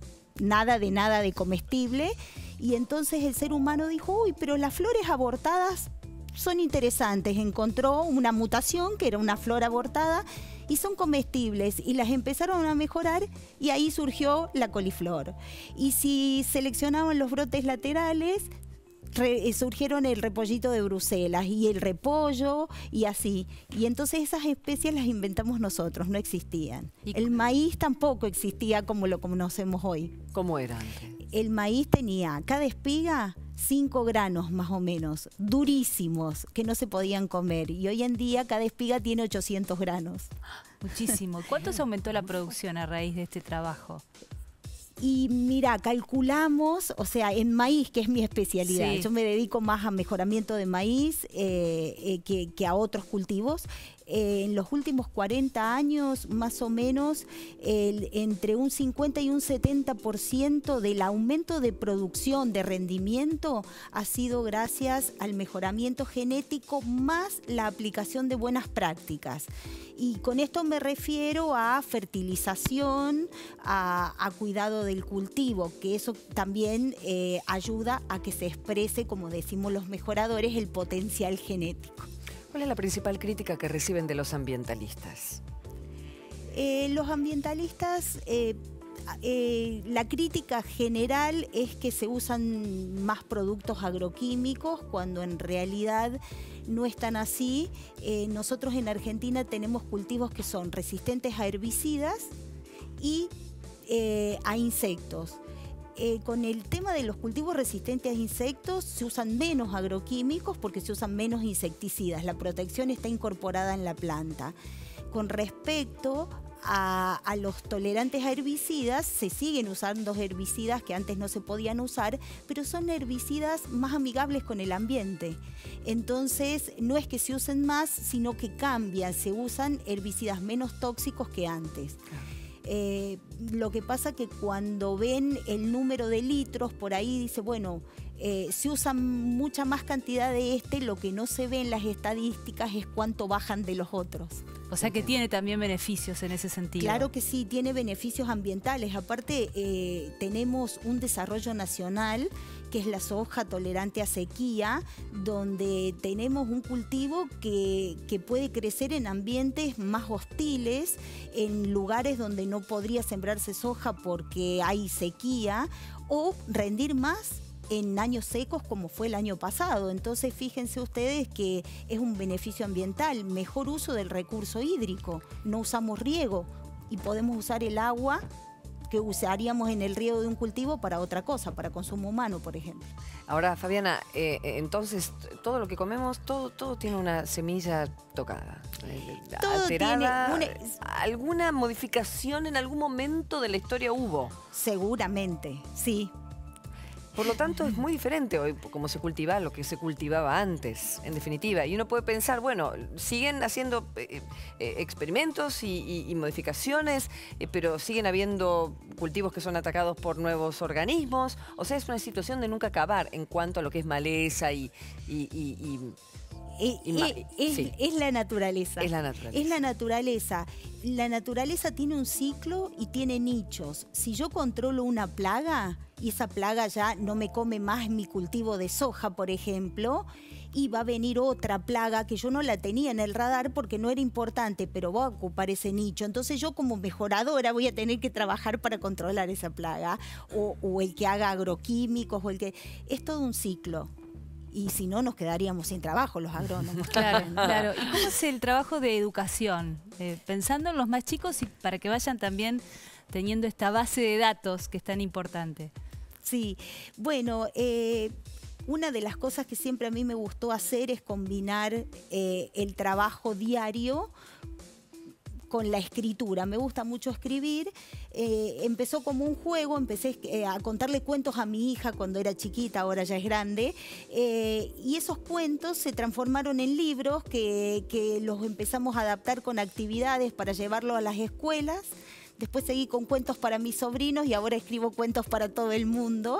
nada de nada de comestible. Y entonces el ser humano dijo, uy, pero las flores abortadas son interesantes. Encontró una mutación que era una flor abortada y son comestibles, y las empezaron a mejorar y ahí surgió la coliflor. Y si seleccionaban los brotes laterales, Re, surgieron el repollito de Bruselas y el repollo y así. Y entonces esas especies las inventamos nosotros, no existían. El maíz tampoco existía como lo conocemos hoy. ¿Cómo era antes? El maíz tenía cada espiga cinco granos más o menos, durísimos, que no se podían comer. Y hoy en día cada espiga tiene ochocientos granos. Muchísimo. ¿Cuánto se aumentó la producción a raíz de este trabajo? Y mira, calculamos, o sea, en maíz, que es mi especialidad, sí. yo me dedico más a mejoramiento de maíz eh, eh, que, que a otros cultivos. Eh, en los últimos cuarenta años, más o menos, el, entre un cincuenta y un setenta por ciento del aumento de producción, de rendimiento, ha sido gracias al mejoramiento genético más la aplicación de buenas prácticas. Y con esto me refiero a fertilización, a, a cuidado del cultivo, que eso también eh, ayuda a que se exprese, como decimos los mejoradores, el potencial genético. ¿Cuál es la principal crítica que reciben de los ambientalistas? Eh, los ambientalistas, eh, eh, la crítica general es que se usan más productos agroquímicos, cuando en realidad no es tan así. Eh, nosotros en Argentina tenemos cultivos que son resistentes a herbicidas y eh, a insectos. Eh, con el tema de los cultivos resistentes a insectos se usan menos agroquímicos porque se usan menos insecticidas. La protección está incorporada en la planta. Con respecto a, a los tolerantes a herbicidas, se siguen usando herbicidas que antes no se podían usar, pero son herbicidas más amigables con el ambiente. Entonces, no es que se usen más, sino que cambian, se usan herbicidas menos tóxicos que antes. Eh, lo que pasa que cuando ven el número de litros, por ahí dice, bueno, eh, se usa mucha más cantidad de este, lo que no se ve en las estadísticas es cuánto bajan de los otros. O sea que tiene también beneficios en ese sentido. Claro que sí, tiene beneficios ambientales. Aparte, eh, tenemos un desarrollo nacional que es la soja tolerante a sequía, donde tenemos un cultivo que, que puede crecer en ambientes más hostiles, en lugares donde no podría sembrarse soja porque hay sequía, o rendir más en años secos como fue el año pasado. Entonces fíjense ustedes que es un beneficio ambiental, mejor uso del recurso hídrico, no usamos riego y podemos usar el agua que usaríamos en el riego de un cultivo para otra cosa, para consumo humano, por ejemplo. Ahora, Fabiana, eh, entonces todo lo que comemos, todo, todo tiene una semilla tocada, eh, todo alterada. Tiene una... ¿Alguna modificación en algún momento de la historia hubo? Seguramente, sí. Por lo tanto, es muy diferente hoy cómo se cultiva lo que se cultivaba antes, en definitiva. Y uno puede pensar, bueno, siguen haciendo eh, eh, experimentos y, y, y modificaciones, eh, pero siguen habiendo cultivos que son atacados por nuevos organismos. O sea, es una situación de nunca acabar en cuanto a lo que es maleza y... y, y, y Eh, eh, es, sí. es la naturaleza. Es la naturaleza. Es la naturaleza. La naturaleza tiene un ciclo y tiene nichos. Si yo controlo una plaga y esa plaga ya no me come más mi cultivo de soja, por ejemplo, y va a venir otra plaga que yo no la tenía en el radar porque no era importante, pero va a ocupar ese nicho. Entonces yo como mejoradora voy a tener que trabajar para controlar esa plaga, o, o el que haga agroquímicos, o el que... Es todo un ciclo. Y si no, nos quedaríamos sin trabajo los agrónomos. Claro, claro. ¿Y cómo es el trabajo de educación? Eh, pensando en los más chicos y para que vayan también teniendo esta base de datos que es tan importante. Sí, bueno, eh, una de las cosas que siempre a mí me gustó hacer es combinar eh, el trabajo diario con la escritura. Me gusta mucho escribir. Eh, empezó como un juego, empecé eh, a contarle cuentos a mi hija cuando era chiquita, ahora ya es grande, eh, y esos cuentos se transformaron en libros que, que los empezamos a adaptar con actividades para llevarlo a las escuelas. Después seguí con cuentos para mis sobrinos y ahora escribo cuentos para todo el mundo.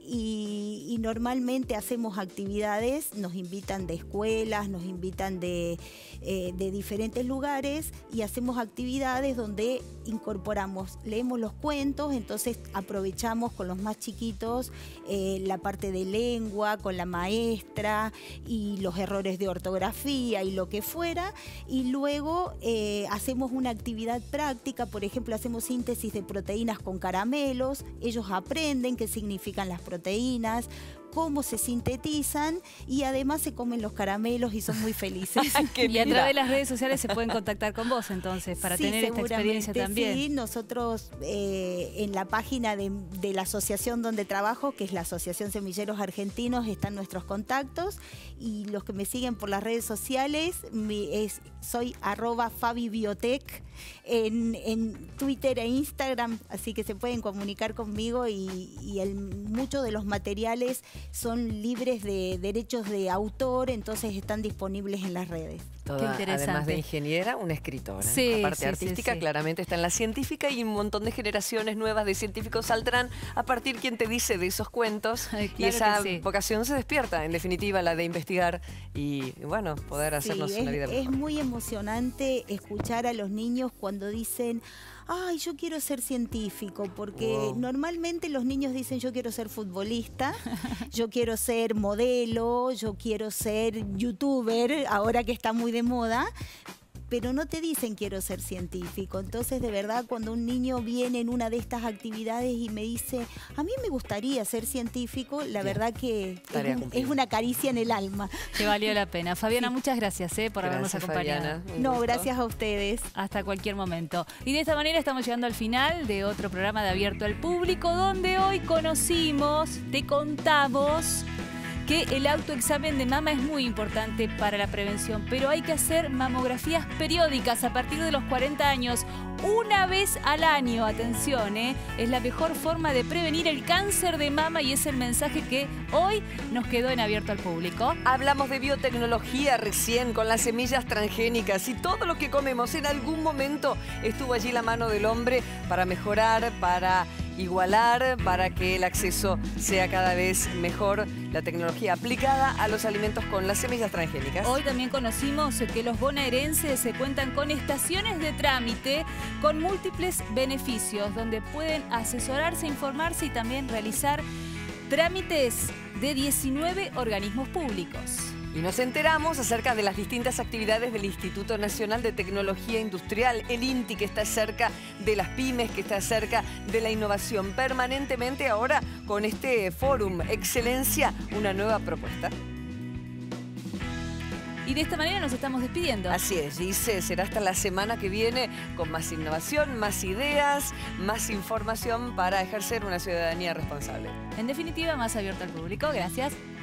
Y, y normalmente hacemos actividades, nos invitan de escuelas, nos invitan de, eh, de diferentes lugares y hacemos actividades donde incorporamos, leemos los cuentos, entonces aprovechamos con los más chiquitos eh, la parte de lengua, con la maestra y los errores de ortografía y lo que fuera. Y luego eh, hacemos una actividad práctica, por ejemplo, hacemos síntesis de proteínas con caramelos, ellos aprenden qué significan las proteínas, cómo se sintetizan y además se comen los caramelos y son muy felices. Y a través de las redes sociales se pueden contactar con vos entonces para sí, tener esta experiencia también. Sí, nosotros eh, en la página de, de la asociación donde trabajo, que es la Asociación Semilleros Argentinos, están nuestros contactos y los que me siguen por las redes sociales mi, es, soy arroba fabibiotech en, en Twitter e Instagram, así que se pueden comunicar conmigo y, y el, muchos de los materiales son libres de derechos de autor, entonces están disponibles en las redes. Toda, Qué interesante. Además de ingeniera, una escritora. Sí, la parte sí, artística sí, sí. claramente está en la científica y un montón de generaciones nuevas de científicos saldrán a partir, quien te dice, de esos cuentos. Ay, y claro esa que sí. vocación se despierta, en definitiva, la de investigar y, y bueno, poder hacernos Sí, una es, vida mejor. es muy emocionante escuchar a los niños cuando dicen, ay, yo quiero ser científico, porque Wow. normalmente los niños dicen, yo quiero ser futbolista, yo quiero ser modelo, yo quiero ser youtuber, ahora que está muy de moda, pero no te dicen quiero ser científico. Entonces, de verdad, cuando un niño viene en una de estas actividades y me dice, a mí me gustaría ser científico, la Bien. verdad que es, Tarea un- cumplida. es una caricia en el alma. Que valió la pena. Fabiana, muchas gracias eh, por habernos Gracias, acompañado. Fabiana. Un No, gusto. gracias a ustedes. Hasta cualquier momento. Y de esta manera estamos llegando al final de otro programa de Abierto al Público, donde hoy conocimos, te contamos que el autoexamen de mama es muy importante para la prevención, pero hay que hacer mamografías periódicas a partir de los cuarenta años, una vez al año. Atención, ¿eh? Es la mejor forma de prevenir el cáncer de mama y es el mensaje que hoy nos quedó en Abierto al Público. Hablamos de biotecnología recién con las semillas transgénicas y todo lo que comemos en algún momento estuvo allí la mano del hombre para mejorar, para igualar, para que el acceso sea cada vez mejor, la tecnología aplicada a los alimentos con las semillas transgénicas. Hoy también conocimos que los bonaerenses se cuentan con estaciones de trámite con múltiples beneficios, donde pueden asesorarse, informarse y también realizar trámites de diecinueve organismos públicos. Y nos enteramos acerca de las distintas actividades del Instituto Nacional de Tecnología Industrial, el INTI, que está cerca de las pymes, que está cerca de la innovación permanentemente ahora con este Fórum Excelencia, una nueva propuesta. Y de esta manera nos estamos despidiendo. Así es, dice, será hasta la semana que viene con más innovación, más ideas, más información para ejercer una ciudadanía responsable. En definitiva, más Abierto al Público. Gracias.